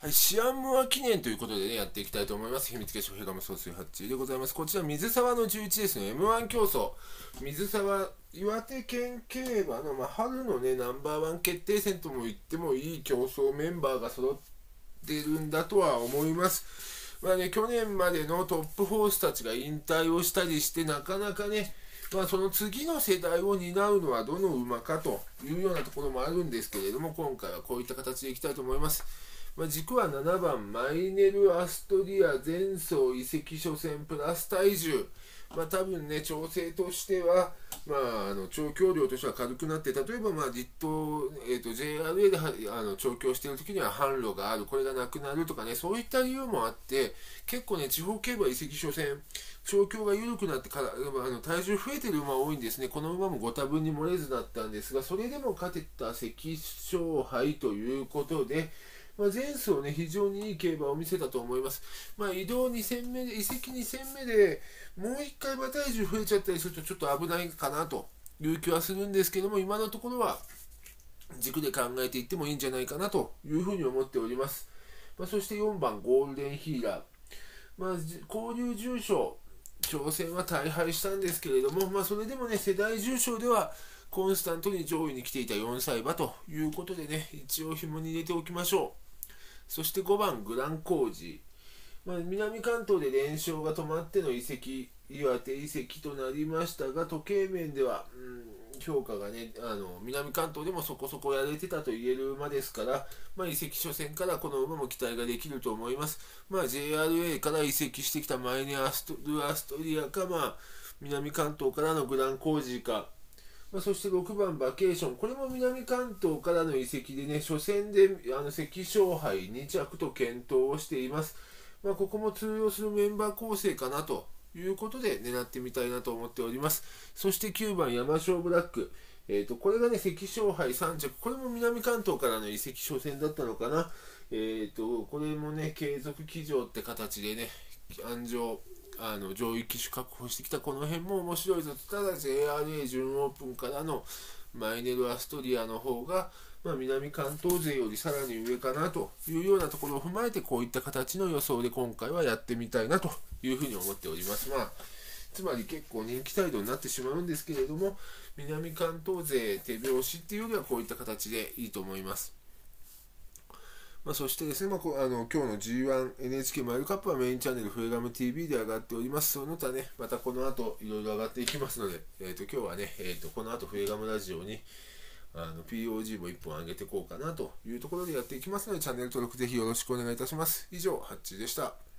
はい、シアンムア記念ということでね、やっていきたいと思います。秘密結晶ヘガム総帥8でございます。こちら、水沢の11ですね、M1 競争。水沢、岩手県競馬の、春のね、ナンバーワン決定戦とも言ってもいい競争メンバーが揃っているんだとは思います。去年までのトップホースたちが引退をしたりして、なかなかね、その次の世代を担うのはどの馬かというようなところもあるんですけれども、今回はこういった形でいきたいと思います。軸は7番マイネル・アストリア前走移籍初戦プラス体重、多分ね、調整としては、調教量としては軽くなって、例えば、実頭、JRA で調教しているときには販路がある、これがなくなるとかね、そういった理由もあって、結構ね、地方競馬移籍初戦、調教が緩くなってから体重増えてる馬多いんですね。この馬もご多分に漏れずだったんですが、それでも勝てた関勝杯ということで、前走ね、非常にいい競馬を見せたと思います。移動2戦目で、移籍2戦目でもう1回馬体重増えちゃったりするとちょっと危ないかなという気はするんですけども、今のところは軸で考えていってもいいんじゃないかなというふうに思っております。そして4番ゴールデンヒーラー、交流重賞挑戦は大敗したんですけれども、それでもね、世代重賞ではコンスタントに上位に来ていた4歳馬ということでね、一応紐に入れておきましょう。そして5番グランコージー、南関東で連勝が止まっての移籍、岩手移籍となりましたが、時計面では、評価がね、南関東でもそこそこやれてたと言える馬ですから、移籍初戦からこの馬も期待ができると思います。JRA から移籍してきたマイネアストリアか、南関東からのグランコージーか、そして6番バケーション、これも南関東からの移籍でね、初戦で関勝杯2着と検討をしています。ここも通用するメンバー構成かなということで狙ってみたいなと思っております。そして9番山椒ブラック、これがね、関勝杯3着、これも南関東からの移籍初戦だったのかな。これもね、継続騎乗って形でね、上位機種確保してきたこの辺も面白いぞ。ただ JRA 準オープンからのマイネル・アストリアの方が、南関東勢よりさらに上かなというようなところを踏まえて、こういった形の予想で今回はやってみたいなというふうに思っております。つまり結構人気態度になってしまうんですけれども、南関東勢手拍子っていうよりはこういった形でいいと思います。そしてですね、今日の G1NHK マイルカップはメインチャンネルフレガム TV で上がっております。その他ね、またこの後いろいろ上がっていきますので、今日はね、この後フレガムラジオにPOG も1本上げていこうかなというところでやっていきますので、チャンネル登録ぜひよろしくお願いいたします。以上、ハッチーでした。